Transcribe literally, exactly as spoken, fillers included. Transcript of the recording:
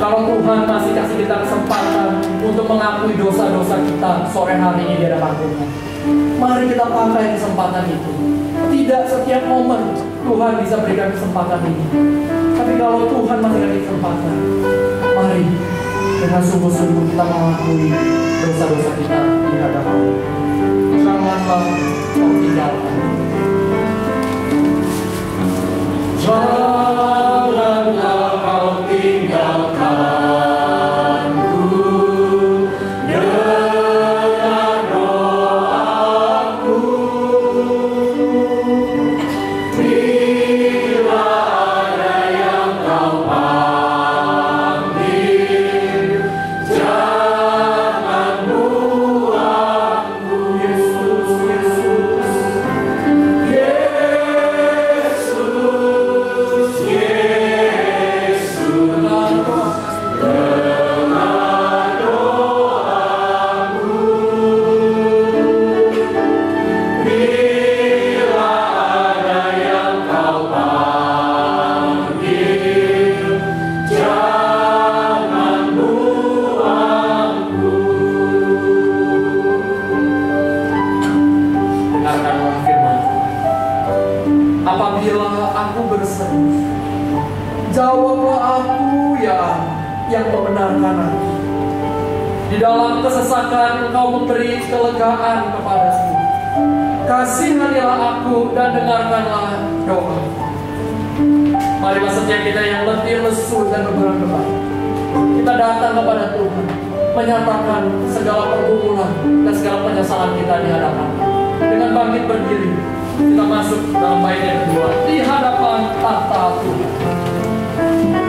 Kalau Tuhan masih kasih kita kesempatan untuk mengakui dosa-dosa kita sore hari ini di hadapan Tuhan, mari kita pakai kesempatan itu. Tidak setiap momen Tuhan bisa berikan kesempatan ini, tapi kalau Tuhan masih kasih kesempatan, mari dengan sungguh-sungguh kita mengakui dosa-dosa kita di hadapan. Janganlah kau tinggalkan. Janganlah kau tinggalkanku dengan doaku. Bila ada yang kau panggil, jangan buangku. Yesus, Yesus, Yesus, Yesus, dengan doaku. Bila ada yang kau panggil, jangan buangku. Dengarkanlah firman Tuhan. Apabila aku berseru, jawablah aku ya yang membenarkan aku. Di dalam kesesakan engkau memberi kelegaan kepadaku. Kasihanilah aku dan dengarkanlah doa. Marilah setiap kita yang letih, lesu dan berberat, kita datang kepada Tuhan, menyatakan segala pergumulan dan segala penyesalan kita di hadapan. Dengan bangkit berdiri, kita masuk dalam bait yang kedua, di hadapan tahta Tuhan.